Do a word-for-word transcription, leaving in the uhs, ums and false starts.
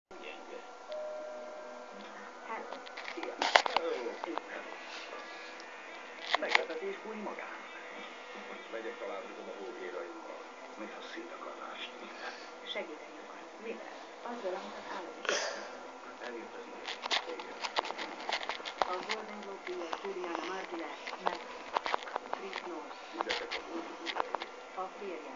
Gyenge. Hello. Szia. Hello. Meglepetés bújj magának. Megyek találkozom a hóhéraimmal. Mintha szét akarná ásni. Segíteni akar. Mivel? Azzal, amit az állami. Eljött ez meg. Igen. A Golden Globe díjas Juliana Margulies meg Chris North. Ügyletek a hóhéraim. A férje.